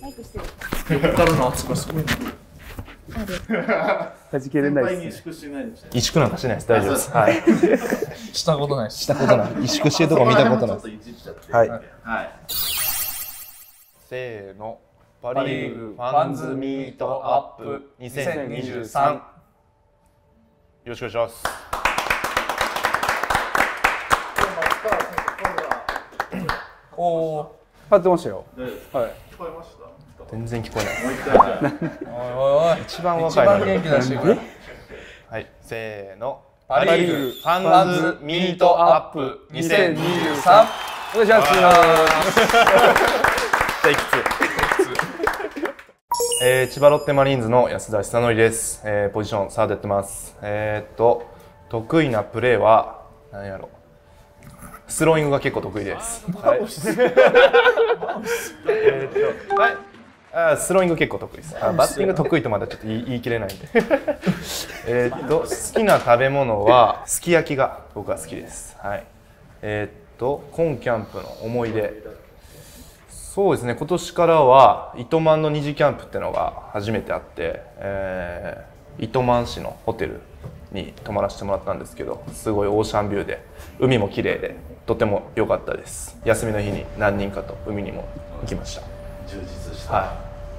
マイクしてる。 横からの圧がすごいな。 はじけれないです。 萎縮しないです。 萎縮なんかしないです。大丈夫です。はい。 したことないです。 したことない。萎縮してるとこ見たことないです。はい。 はい。 せーの。 パリーグファンズミートアップ2023。 よろしくお願いします。 おお。 張ってましたよ。はい。 聞こえました。 全然聞こえない。 おいおいおい。 一番若いのに。 一番元気出してくれ。 はい。せーの。 パリーグファンズミートアップ2023。 お願いします。 テイク2。千葉ロッテマリーンズの安田久典です。ポジションサードやってます。得意なプレーは何やろ。スローイングが結構得意です。はい。はい。スローイング結構得意です。バッティング得意とまだちょっと言い切れないんで。好きな食べ物はすき焼きが僕は好きです。はい。今キャンプの思い出。そうですね。今年からは糸満の2次キャンプっていうのが初めてあって、糸満市のホテルに泊まらせてもらったんですけど、すごいオーシャンビューで海も綺麗でとても良かったです。休みの日に何人かと海にも行きました。 充実した。 はい。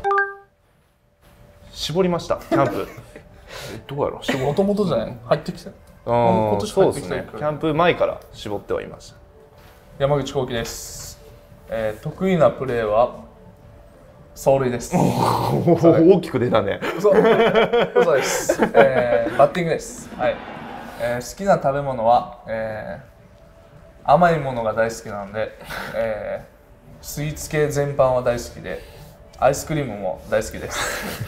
絞りましたキャンプ。どうやろう。 もともとじゃない。入ってきた。 今年そうですね。キャンプ前から絞ってはいました。 山口幸喜です。得意なプレーは走塁です。 大きく出たね。 嘘です。バッティングです。はい。好きな食べ物は、甘いものが大好きなので、スイーツ系全般は大好きで、アイスクリームも大好きです。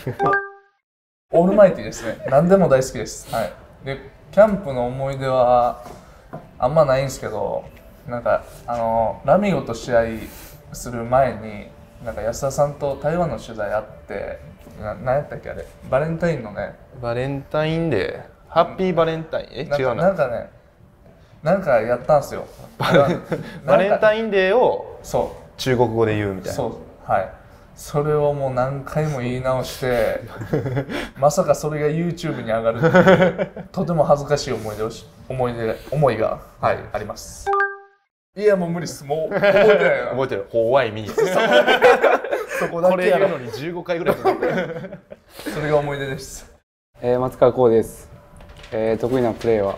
オールマイティですね。何でも大好きです。はい。で、キャンプの思い出はあんまないんですけど、なんかラミゴと試合する前になんか安田さんと台湾の取材あって、何やったっけあれ、バレンタインのね、 バレンタインデー、ハッピーバレンタイン、違うな。 なんかね、なんかやったんですよ。 バレンタインデーを中国語で言うみたいな。 そう、はい。それをもう何回も言い直してまさかそれが YouTube に上がるっていうとても恥ずかしい思いが、はい、あります。いやもう無理です。もう覚えてないな。 覚えてる。怖いミニ。そこだけやるのに15回ぐらいかかって。 それが思い出です。 松川幸です。得意なプレーは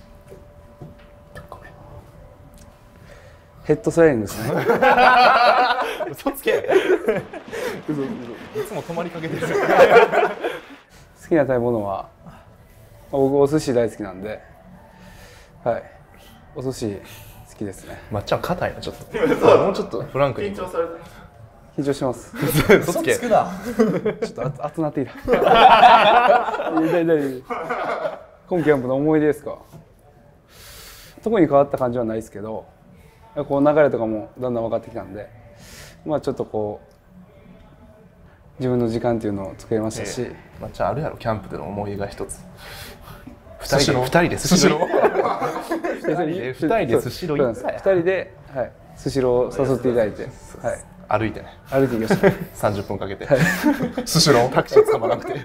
ヘッドスライディングですね。 嘘つけ。いつも止まりかけてる。 好きな食べ物は僕お寿司大好きなんで、はい、お寿司好きですね。 まっちゃん硬いなちょっと。もうちょっとフランクに。 緊張されてます。 緊張してます。 嘘つけ。 つくな。 ちょっと熱なっていた。今キャンプの思い出ですか。特に変わった感じはないですけど、こう流れとかもだんだん分かってきたんで、まあちょっとこう自分の時間っていうのを作れましたし、 まっちゃんあるやろキャンプでの思い出が一つ。 二人でスシロー。2人でスシロー行ったや。 2人で、はい、スシロー誘っていただいて、はい、 歩いてね。 歩いてきました。 30分かけて。 スシロータクシー捕まらなくて。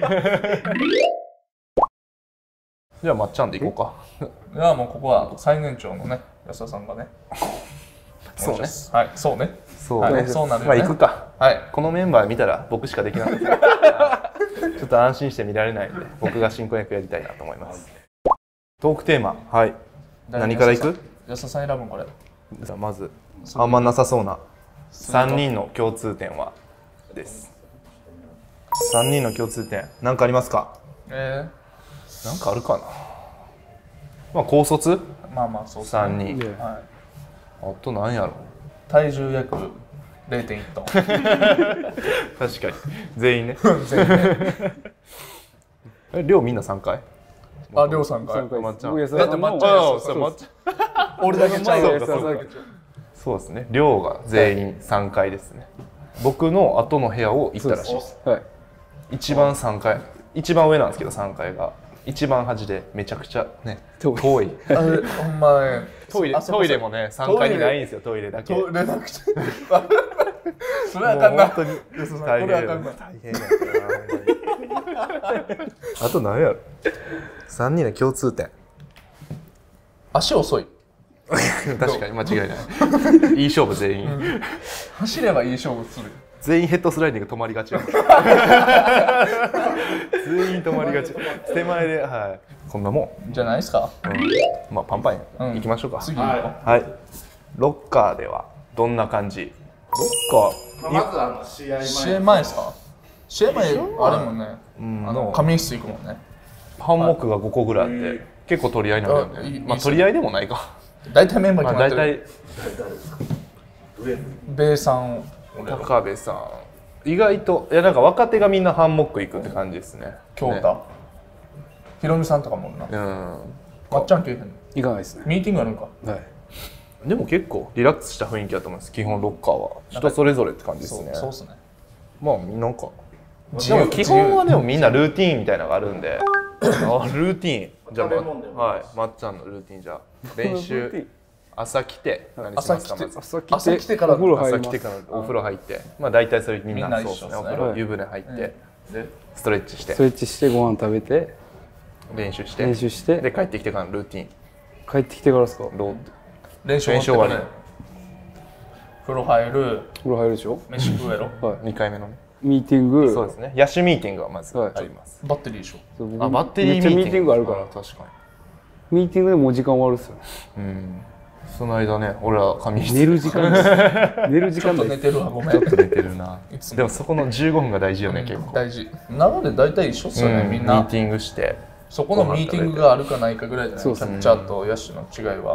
じゃあまっちゃんで行こうか。 いやもうここは最年長のね安田さんがね。 そうね。 はい、そうね。 そうね。そうなるよね。 まあ行くか。 はい。 このメンバー見たら僕しかできなかった。ちょっと安心して見られないので、僕が進行役やりたいなと思います。トークテーマ、はい。何からいく？ 安田さん選ぶこれ。 じゃあまずあんまなさそうな3人の共通点はです。3人の共通点何かありますか？なんかあるかな。まあ高卒？ まあまあそうですね。 3人。 はい。 あと何やろ。 体重約 0.1 トン。 確かに全員ね。 全員ね。 寮みんな3回？ あ、寮3回。 まっちゃん。 だってまっちゃん。俺だけちゃう。 そうですね。寮が全員3回ですね。僕の後の部屋を行ったらしいです。一番3階、一番上なんですけど3階が一番端でめちゃくちゃね遠い。 ほんまね。 トイレもね3階にないんですよ。トイレだけ。 トイレなくて。 それはあかんな。 本当にこ大変れはあかんな。 大変やったな。あと何やろ。3人の共通点。 足遅い。 確かに間違いない。いい勝負全員。 走ればいい勝負する。 全員ヘッドスライディング止まりがちや。全員止まりがち。手前で、はい。こんなもん。 じゃないですか。 まあパンパンや。 うん行きましょうか。 次行こう。 はい。ロッカーではどんな感じ？ロッカー。 まず試合前試合前ですか。試合前あれもんね。仮眠室行くもんね。 ハンモックが5個ぐらいあって結構取り合いなんだよね。まあ取り合いでもないか。 大体メンバーまあ大決まってる。 体ベイさん、俺ら高部さん意外といやなんか若手がみんなハンモック行くって感じですね。 京太、ひろみさんとかもおるな。 うん。 まっちゃんけえへんの。 行かないですね。 ミーティングあるんか。 はい。 でも結構リラックスした雰囲気だと思います。基本ロッカーは人それぞれって感じですね。 そうっすね。 まあなんか自由でも基本はでもみんなルーティーンみたいなのがあるんであルーティーンじゃあはいまっちゃんのルーティーンじゃあ練習朝来て何しますかまず朝来てからお風呂入ります。 朝来てからお風呂入ってまあ大体それみんみんななそうです一緒ですねねお風呂はい湯船入ってでストレッチしてストレッチしてご飯食べて練習して練習してで帰ってきてからのルーティーン帰ってきてからですか。 ロー練習練習終わり風呂入る、 風呂入るでしょ。 飯食うやろ。 はい。 2回目のねミーティング。 そうですね野手ミーティングはまずはいありますバッテリーでしょ。 そう僕あバッテリーめっちゃミーティングあるから。 確かミーティングでもう時間終わるっすよね。 にうんその間ね俺ら髪質寝る時間です。寝る時ちょっと間です。 寝てるわ、ごめん。 ちょっと寝てるなつもでもそこの15分が大事よね結構大事。なので大体一緒っすよね、みんなミー。ティングしてそこのミーティングがあるかないかぐらいじゃない。キそうっすねャッチャーと野手の違いは。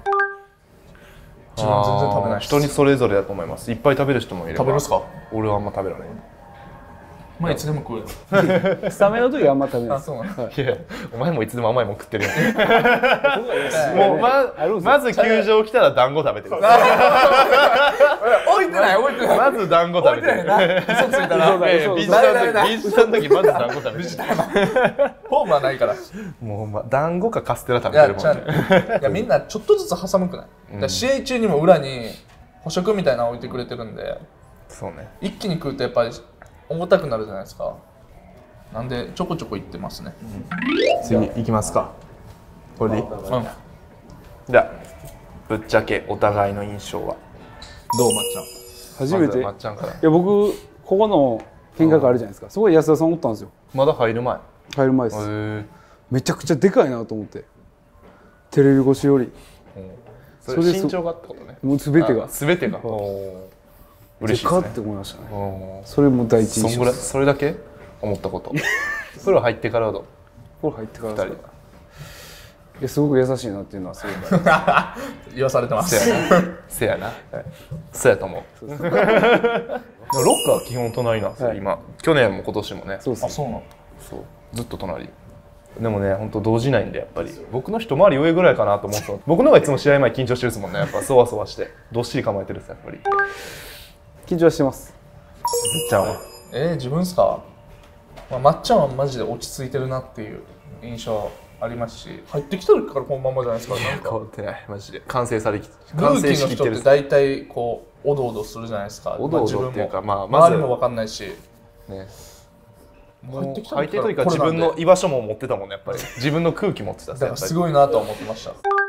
自分全然食べないし。 人にそれぞれだと思いますいっぱい食べる人もいれば食べるっすか。 俺はあんま食べられないまあいつでも食うよ。 スタメンの時はあんま食べないあ、 です。 そうなの。 いやお前もいつでも甘いもん食ってるやんももうまず球場来たら団子食べてる置いてない置いてない。 まず団子食べてる嘘ついたら。 ビジターの時まず団子食べてるホームはないから。 もう団子かカステラ食べてるもんねいやみんなちょっとずつ挟むくない。だから試合中にも裏に捕食みたいなの置いてくれてるんで、 そうね一気に食うとやっぱり重たくなるじゃないですか。なんでちょこちょこいってますね。 次行きますかこれでいいうん。 じゃあぶっちゃけお互いの印象はどうまっちゃん。 初めて。 まずまっちゃんからいや僕ここの見学あるじゃないですか。そこで安田さんおったんですよ。 まだ入る前入る前です。めちゃくちゃでかいなと思って。テレビ越しよりそれ身長がってことねもう全てが全てが嬉しいですねでかって思いましたね。 うんそれも第一印象そんぐらいそれだけ思ったことプロ入ってからどうこれ入ってから 2 ですか。 人いやすごく優しいなっていうのはすごい。 言わされてます。 せやなせやなそうやと思うでもロッカーは基本隣なんですよはい今去年も今年もねあ、 そうですね。 そうなの。 そうずっと隣でもね本当動じないんでやっぱり僕の一回り上ぐらいかなと思ってた僕の方がいつも試合前緊張してるですもんねやっぱそわそわしてどっしり構えてるっすやっぱり緊張してます。 ちゃんは自分っすか。まっちゃんはマジで落ち着いてるなっていう印象ありますし、入ってきた時からこのまんまじゃないですか。なん変かわってないマジで完成されきル完ーキーの成しきってる人って大体こうおどおどするじゃないですか。 おどおどっていうかまあまず周りも分かんないし。 ね入ってきた入ってる時から自これなんで分の居場所も持ってたもんねやっぱり自分の空気持ってただからすごいなとは思ってました。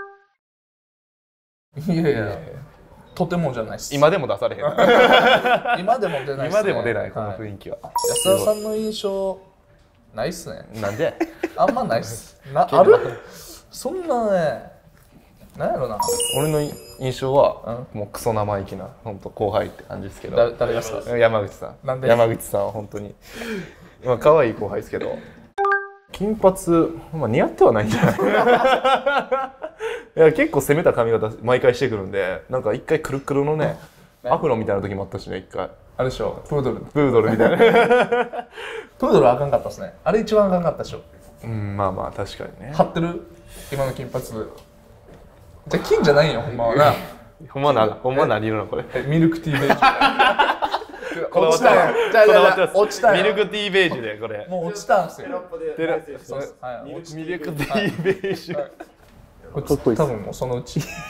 いやいや、とてもじゃないです。 今でも出されへん今でも出ないっすね。 今でも出ないこのはい雰囲気は安田さんの印象ないっすね。 なんであんまないっす。ある？そんなね、なんやろな。 俺の印象はもうクソ生意気な本当後輩って感じですけど誰がっすか？ 山口さんなんで山口さんは本当に今可愛い後輩ですけど金髪、まあ、似合ってはないんじゃないいや結構攻めた髪型毎回してくるんでなんか一回くるくるのねアフロみたいな時もあったしね一回あれでしょ、プードル。 プードルみたいなプードルはあかんかったっすね。あれ一番あかんかったでしょ。 うんまあまあ確かにね張ってる？今の金髪。じゃあ金じゃないよ、ほんまはな。 ほんま何色なのこれミルクティーベージュ。 こだわってますじゃあこだわってます落ちたよ。 ミルクティーベージュでこれもう落ちたんすよ。 はい、 ミルクティーベージュこれ多分もうそのうち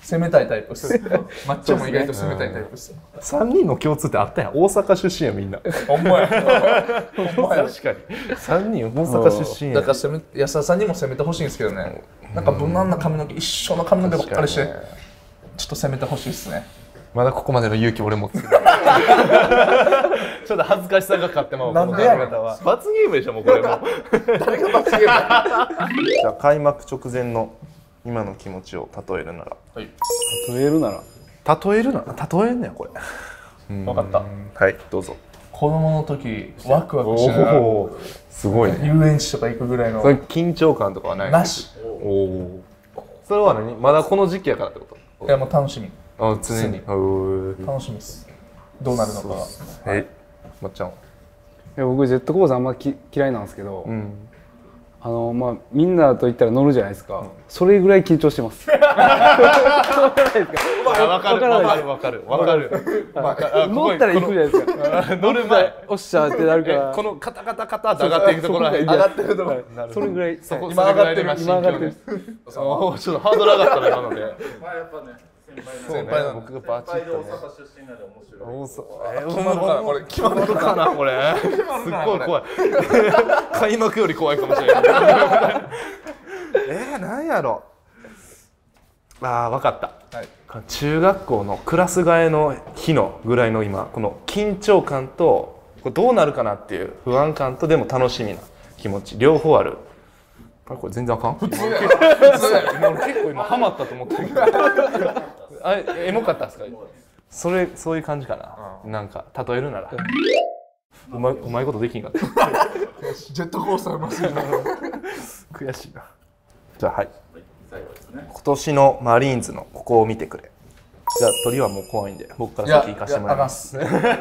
攻めたいタイプです。マッチョも意外と攻めたいタイプです。 3人の共通点あったやん。大阪出身やみんな。 ほんまや。ほんまや。 確かに。3人大阪出身や。 だから安田さんにも攻めてほしいんですけどね。なんか無難な髪の毛、一緒の髪の毛ばっかりして、ちょっと攻めてほしいですね。 まだここまでの勇気俺持ってる。ちょっと恥ずかしさが勝ってまう。 なんでやねん。 罰ゲームでしょもうこれも。 誰が罰ゲーム？じゃあ開幕直前の今の気持ちを例えるなら。 はい。 例えるなら。 例えるなら。例えんねやこれ。 分かった。 はいどうぞ。 子供の時ワクワクしながらすごいね。 遊園地とか行くぐらいの。 それ緊張感とかはない？ なし。 おお。それは何？まだこの時期やからってこと？ いやもう楽しみ。 あ常に。 楽しみです。どうなるのかは。 まっちゃん。 いや僕ジェットコースターあんま嫌いなんですけど、まあみんなと言ったら乗るじゃないですか。それぐらい緊張してます。わかる。 乗ったら行くじゃないですか。 乗る前。 おっしゃってなるから。 このカタカタカタって上がっていくところ上がってるところ。 それぐらい。 今上がってる。 今上がってる。 ちょっとハードル上がったね今ので。 まあやっぱね。 先輩なの。 僕がバチッとね。 大阪出身なんで面白い。 決まるかなこれ。決まるかなこれ。すっごい怖い。開幕より怖いかもしれない。なんやろ。分かった。中学校のクラス替えの日のぐらいの今この緊張感とこれどうなるかなっていう不安感とでも楽しみな気持ち両方ある。これ全然あかん？普通や。結構今ハマったと思ってるけど。エモかったですか？そういう感じかな。なんか例えるなら。うまいことできんかった。 ジェットコースターうますぎる。 悔しいな。じゃあはい。今年のマリーンズのここを見てくれ。じゃあ鳥はもう怖いんで僕から先行かせてもらいます。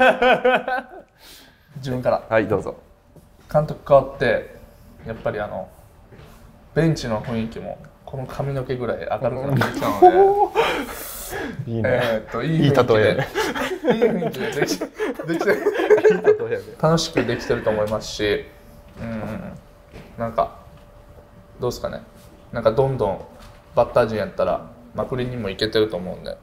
自分からはいどうぞ。 監督変わってやっぱりベンチの雰囲気もこの髪の毛ぐらい明るくなってきたのでいいね。いい例え。いい雰囲気でできて楽しくできてると思いますし、なんかどうですかね。なんかどんどんバッター陣やったらまくりにもいけてると思うんで、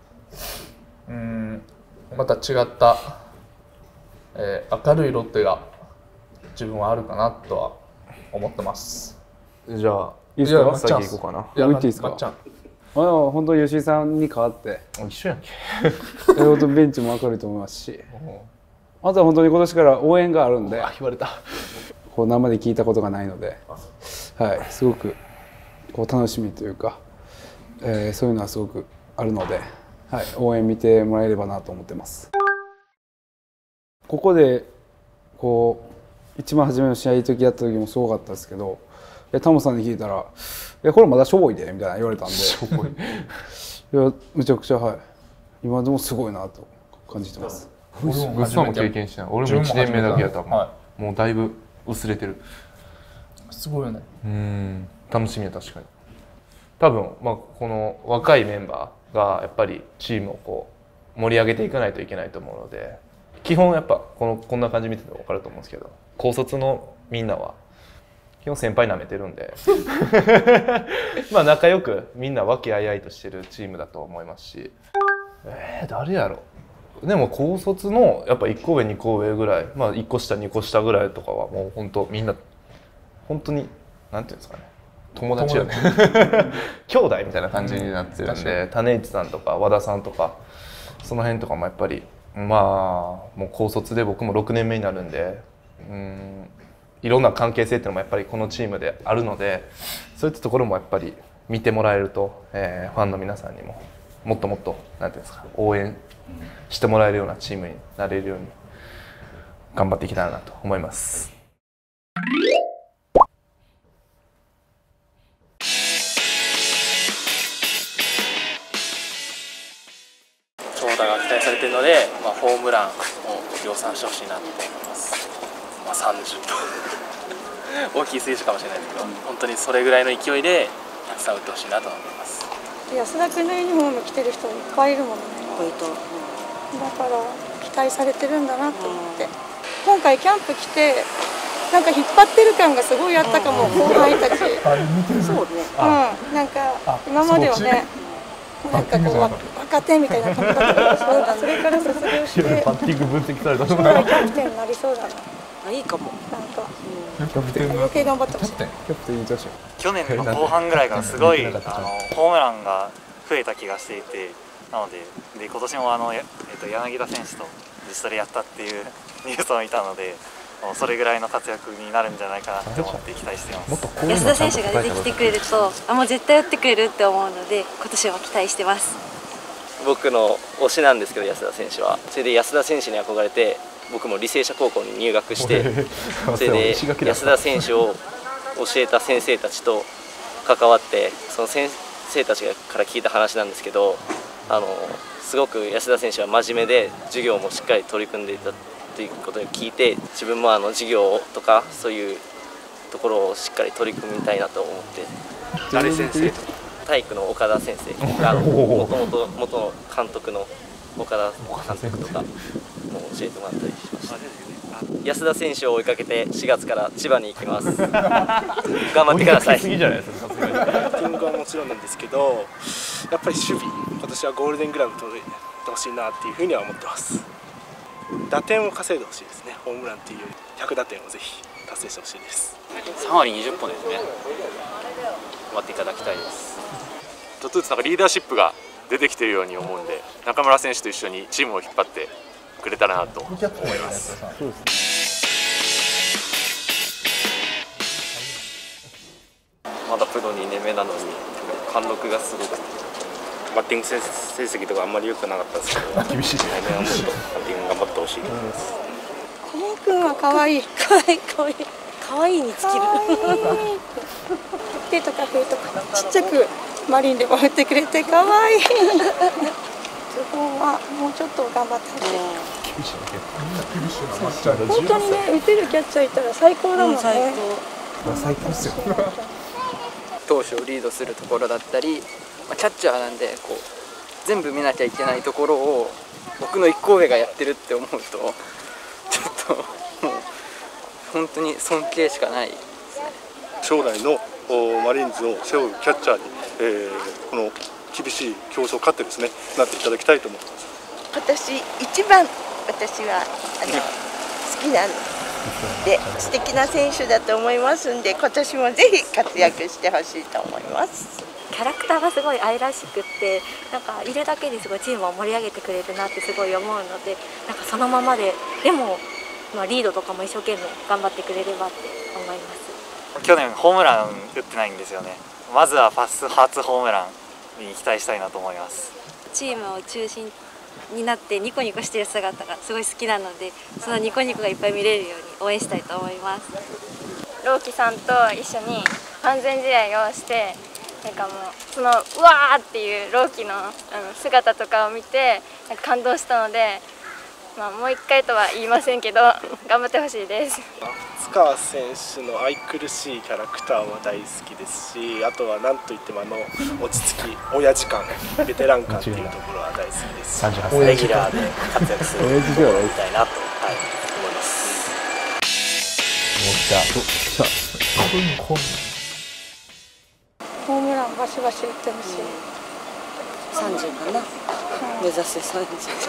また違った、明るいロッテが自分はあるかなとは思ってます。 じゃあいいですか？ 先行こうかな。 言っていいですか？本当吉井さんに代わって一緒やんけ。 ベンチも明るいと思いますし、あとは本当に今年から応援があるんで、 言われた。 こう生で聞いたことがないので、はい、すごくこう楽しみというか、そういうのはすごくあるので、はい、応援見てもらえればなと思ってます。ここでこう一番初めの試合の時やった時もすごかったですけど、タモさんに聞いたら「これまだしょぼいで」みたいな言われたんで、いやめちゃくちゃはい今でもすごいなと感じてます。 グッサンも経験してない。俺も1年目だけやったもん。もうだいぶ薄れてる。 すごいよね。 楽しみは確かに。多分この若いメンバーがやっぱりチームをこう盛り上げていかないといけないと思うので、基本やっぱこんな感じ見てて分かると思うんですけど、高卒のみんなは基本先輩なめてるんで仲良くみんな和気あいあいとしてるチームだと思いますし、誰やろ。でも高卒のやっぱ1個上2個上ぐらい、1個下2個下ぐらいとかはもう本当みんな本当になんていうんですかね、友達よね。兄弟みたいな感じになってるんで、種市さんとか和田さんとかその辺とかもやっぱりもう高卒で僕も6年目になるんで、いろんな関係性っていうのもやっぱりこのチームであるので、そういったところもやっぱり見てもらえると、ファンの皆さんにももっともっとなんていうんですか、応援してもらえるようなチームになれるように頑張っていきたいなと思います。 長打が期待されているので、ホームランを量産してほしいなと思います。30と大きい数字かもしれないですけど、本当にそれぐらいの勢いでたくさん打ってほしいなと思います。 安田君のユニフォーム着てる人いっぱいいるもんね。だから期待されてるんだなと思って、今回キャンプ来てなんか引っ張ってる感がすごいあったかも、後輩たち。そうね。なんか今まではねなんかこう若手みたいな感じだったから、それから卒業してバッティング分析された将来キャプテンになりそうだな。 あ、いいかも。 なんかキャプテン余計頑張ってほしい。 キャプテンいい女子。 去年の後半ぐらいからすごいホームランが増えた気がしていて、なので今年も柳田選手と自主トレやったっていうニュースを見たので、それぐらいの活躍になるんじゃないかなって思って期待しています。 安田選手が出てきてくれると、もう絶対打ってくれるって思うので、今年は期待してます。 僕の推しなんですけど、安田選手は。それで安田選手に憧れて、僕も履正社高校に入学して、それで安田選手を教えた先生たちと関わって、その先生たちから聞いた話なんですけど、すごく安田選手は真面目で授業もしっかり取り組んでいたということを聞いて、自分も授業とかそういうところをしっかり取り組みたいなと思って。 誰先生？ 体育の岡田先生がもともと元の監督の岡田監督とかも教えてもらったりしました。安田選手を追いかけて4月から千葉に行きます。頑張ってください。 追いかけすぎじゃないですか。さすがに。 バッティングはもちろんなんですけど、やっぱり守備、今年はゴールデングラブ取ってほしいなっていうふうには思ってます。打点を稼いでほしいですね。ホームランっていうより100打点をぜひ達成してほしいです。 3割20本ですね。頑張っていただきたいです。ちょっとずつなんかリーダーシップが出てきているように思うんで、中村選手と一緒にチームを引っ張ってくれたらなと思います。 まだプロ2年目なのに貫禄がすごくて、 バッティング成績とかあんまり良くなかったですけど、 厳しい。 来年はもっとバッティング頑張ってほしいと思います。 小野君は可愛い。 可愛いに尽きる。 手とか笛とかちっちゃくマリンでも振ってくれて可愛い。そこはもうちょっと頑張ってほしい。 厳しいね。 本当にね、打てるキャッチャーいたら最高だもんね。 最高ですよ。 投手をリードするところだったり、キャッチャーなんでこう全部見なきゃいけないところを僕の1個上がやってるって思うと、ちょっともう本当に尊敬しかないですね。 将来のマリーンズを背負うキャッチャーに、この厳しい競争を勝ってですね、なっていただきたいと思います。 今年一番私は好きなので、素敵な選手だと思いますんで、今年もぜひ活躍してほしいと思います。 キャラクターがすごい愛らしくって、なんかいるだけですごいチームを盛り上げてくれるなってすごい思うので、なんかそのままでもリードとかも一生懸命頑張ってくれればって思います。 去年ホームラン打ってないんですよね。まずは初ホームランに期待したいなと思います。 チームを中心になってニコニコしてる姿がすごい好きなので、そのニコニコがいっぱい見れるように応援したいと思います。 朗希さんと一緒に完全試合をして、なんかもうそのうわーっていう朗希の姿とかを見てなんか感動したので、もう一回とは言いませんけど頑張ってほしいです。 塚川選手の愛くるしいキャラクターも大好きですし、あとは何といっても落ち着き、親父感、ベテラン感っていうところは大好きです。 レギュラーで活躍するところみたいなと、思います。 ホームランバシバシ打ってほしい。 30かな。目指せ30。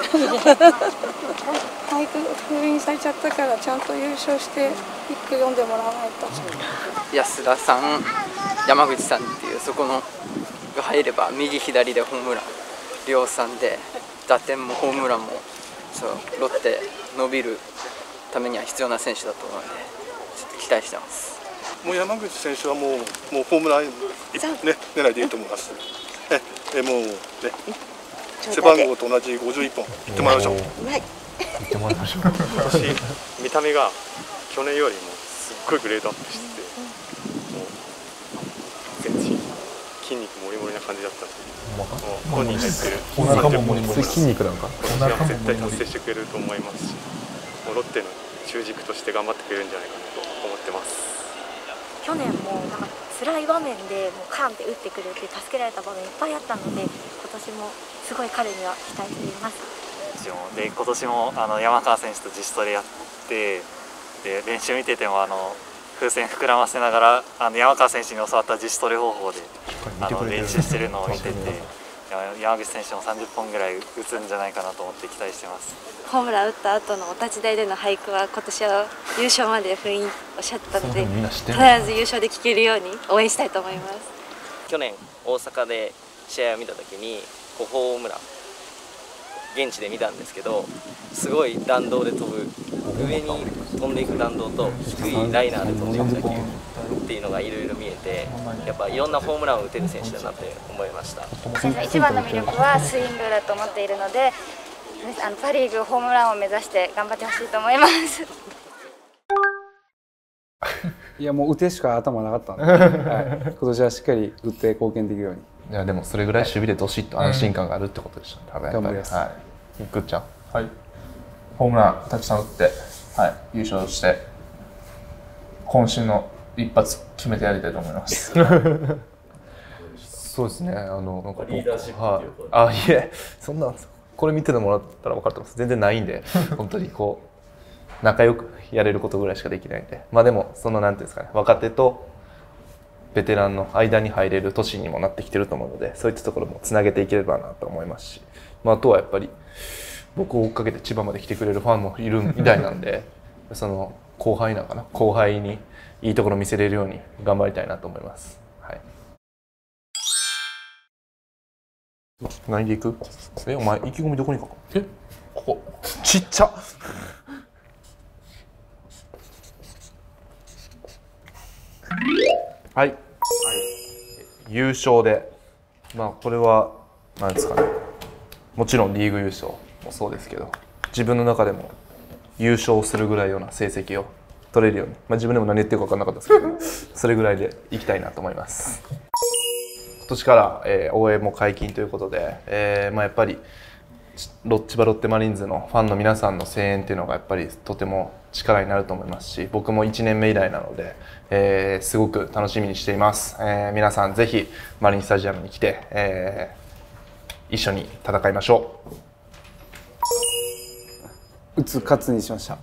体育封印されちゃったからちゃんと優勝して一句読んでもらわないと。 安田さん、山口さんっていうそこのが入れば右左でホームラン量産で、打点もホームランもロッテ伸びるためには必要な選手だと思うので、ちょっと期待してます。 もう山口選手はもうホームラン、狙いでいいと思います。もうね、背番号と同じ51本いってもらいましょう。 今年見た目が去年よりもすっごいグレードアップしてて、もう全身筋肉もりもりな感じだったので、本人が言ってるお腹ももりもり、筋肉なんか今年は絶対達成してくれると思いますし、もうロッテの中軸として頑張ってくれるんじゃないかなと思ってます。 去年もなんか辛い場面でもうカーンって打ってくれて助けられた場面いっぱいあったので、今年もすごい彼には期待しています。 で今年も山川選手と自主トレやって、で練習見てても風船膨らませながら山川選手に教わった自主トレ方法で練習してるのを見てて、 山口選手も30本ぐらい打つんじゃないかなと思って期待してます。 ホームラン打った後のお立ち台での俳句は今年は優勝まで封印おっしゃったので、必ず優勝で聴けるように応援したいと思います。 去年大阪で試合を見た時にホームラン現地で見たんですけど、すごい弾道で飛ぶ、上に飛んでいく弾道と低いライナーで飛んでいく打球っていうのがいろいろ見えて、やっぱいろんなホームランを打てる選手だなって思いました。 一番の魅力はスイングだと思っているので、パ・リーグホームランを目指して頑張ってほしいと思います。 いやもう打てしか頭なかったんで、はい、今年はしっかり打って貢献できるように。 いやでもそれぐらい守備でどしっと安心感があるってことでした、 頑張ります。 はい、ぐっちゃん。 はい。ホームランたくさん打って、はい、優勝して、渾身の一発決めてやりたいと思います。 そうですね。なんかリーダーシップっていうことで。 あ、いえ、そんなこれ見てもらったら分かると思います。全然ないんで、本当にこう仲良くやれることぐらいしかできないんで、まあでもそのなんていうんですかね、若手とベテランの間に入れる年にもなってきてると思うので、そういったところもつなげていければなと思いますし、まああとはやっぱり僕を追っかけて千葉まで来てくれるファンもいるみたいなんで、その後輩なんかな、後輩にいいところ見せれるように頑張りたいなと思います。はい。何で行く？お前意気込みどこに書く？ここちっちゃ。はい、優勝で、まあこれは何ですかね、もちろんリーグ優勝もそうですけど、自分の中でも優勝するぐらいような成績を取れるように、まあ、自分でも何言ってるか分からなかったですけどそれぐらいでいきたいなと思います。今年から、応援も解禁ということで、まあ、やっぱり千葉ロッテマリーンズのファンの皆さんの声援っていうのがやっぱりとても力になると思いますし、僕も1年目以来なので、すごく楽しみにしています。皆さんぜひマリンスタジアムに来て、一緒に戦いましょう。打つ勝つにしました。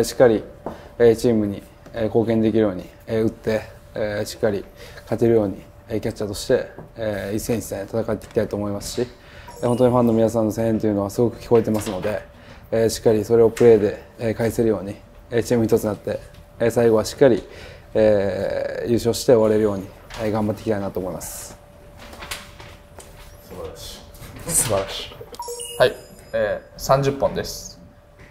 しっかり、チームに、貢献できるように、打って、しっかり勝てるように、キャッチャーとして、一戦一戦戦っていきたいと思いますし、本当にファンの皆さんの声援というのはすごく聞こえてますので、しっかりそれをプレーで返せるように、チーム一つになって、最後はしっかり、優勝して終われるように、頑張っていきたいなと思います。 素晴らしい。 素晴らしい。 はい、30本です。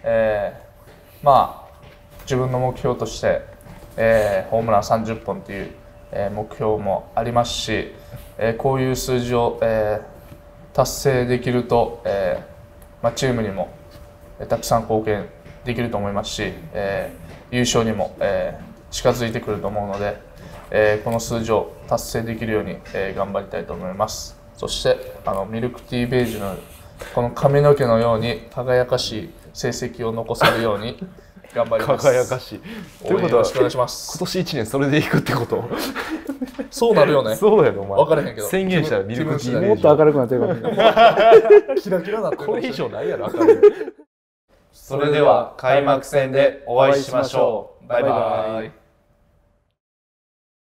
まあ自分の目標として、ホームラン30本という、目標もありますし、こういう数字を、達成できると、まあ、チームにもたくさん貢献できると思いますし、優勝にも、近づいてくると思うので、この数字を達成できるように、頑張りたいと思います。そしてミルクティーベージュのこの髪の毛のように輝かしい成績を残せるように頑張ります。 輝かしい。 ということはよろしくお願いします。 今年1年それでいくってこと？ そうなるよね。 そうやろお前。 分からへんけど。 宣言したらミルクティーベージュ。 もっと明るくなってるかもしれない。 キラキラなってる。 これ以上ないやろ明るい。 それでは開幕戦でお会いしましょう。バイバイ。